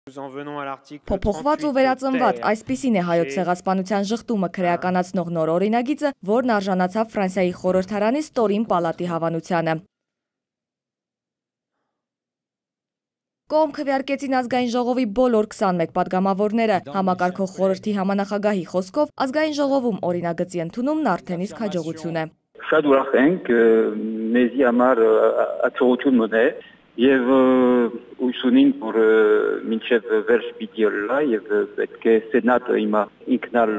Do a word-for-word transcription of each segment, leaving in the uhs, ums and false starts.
Փոփոխված ու վերածնված այսպիսին է հայոց ցեղասպանության ժխտումը քրեականացնող նոր օրինագիծը, որն արժանացավ Ֆրանսիայի խորհրդարանի ստորին պալատի հավանությանը։ Կողմ քվեարկեցին ազգային ժողովի բոլոր քսանմեկ պատգամավորները, համակարգող խորհրդի համանախագահի խոսքով ազգային ժողովում օրինագծի ընդունումն արդեն իսկ հաջողություն է։ Շատ ուրախ ենք, մեզի համար աջակցություն մնե եւ հույս ունենք, որ մինչեւ վերջ պիտի լա եւ պետք է սենատը հիմա ինքնալ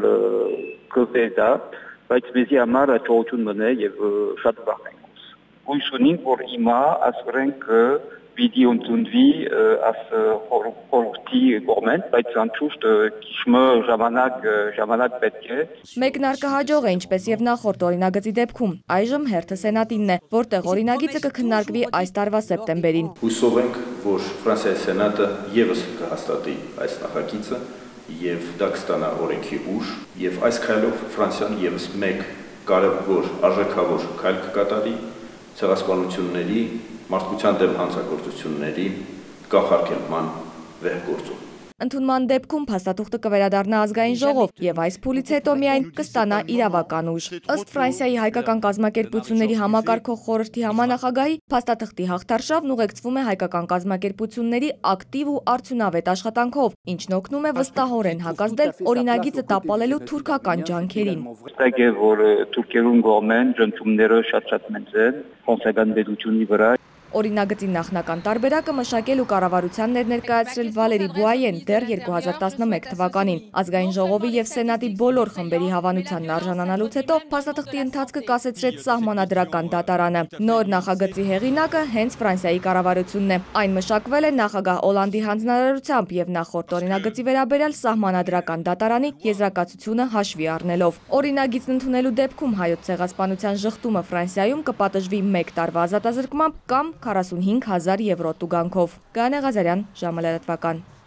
կվեդա, բայց մեզի համար աջակցություն մնե եւ շատ ուրախ ենք։ Հույս ունենք, որ հիմա ասենք պիտի ընդունվի աս խորհրդի կողմեն, բայց անշուշտ քիչ ժամանակ ժամանակ պետք է։ Մեկնարկը հաջող է, ինչպես եւ նախորդ օրինագծի դեպքում։ Այժմ հերթը սենատինն է, որտեղ օրինագիծը կքննարկվի այս տարվա սեպտեմբերին։ Հուսով ենք, որ Ֆրանսիայի սենատը եւս կհաստատի այս նախագիծը եւ դա կստանա օրենքի ուժ եւ այս քայլով Ֆրանսիան եւս մեկ կարևոր արժեքավոր քայլ կկատարի ցեղասպանությունների մարդկության դեմ հանցագործությունների կանխարգելման վերգործում։ Ընդունման դեպքում փաստաթուղթը կվերադառնա ազգային ժողով եւ այս փուլից հետո միայն կստանա իրավական ուժ։ Ըստ Ֆրանսիայի հայկական կազմակերպությունների համակարգող խորհրդի համանախագահի, փաստաթղթի հաղթարշավն ուղեկցվում է հայկական կազմակերպությունների ակտիվ ու արդյունավետ աշխատանքով, ինչն օգնում է վստահորեն հակազդել օրինագիծը տապալելու թուրքական ջանքերին։ Վստահ է, որ թուրքերուն կողմեն ջնջումները շատ-շատ մեծ են ֆրանսիական պետությունի վրա։ Օրինագծի նախնական տարբերակը մշակել ու կառավարության ներկայացրել Վալերի Բուայեն դեռ երկու հազար տասնմեկ թվականին։ Ազգային ժողովի եւ սենատի բոլոր խմբերի հավանությանն արժանանալուց հետո փաստաթղթի ընթացքը կասեցրեց սահմանադրական դատարանը։ Նոր նախագծի հեղինակը հենց Ֆրանսիայի կառավարությունն է։ Այն մշակվել է նախագահ Օլանդի հանձնարարությամբ եւ նախորդ օրինագծի վերաբերյալ սահմանադրական դատարանի եզրակացությունը հաշվի առնելով։ Օրինագիծն ընդունելու դեպքում հայոց ցեղասպանության ժխտումը Ֆրանսիայում կպատժվի մեկ տարվա ազատազրկմամբ կամ քառասունհինգ հազար եվրո տուգանքով։ Գաներ Ղազարյան, ժամը լրատվական։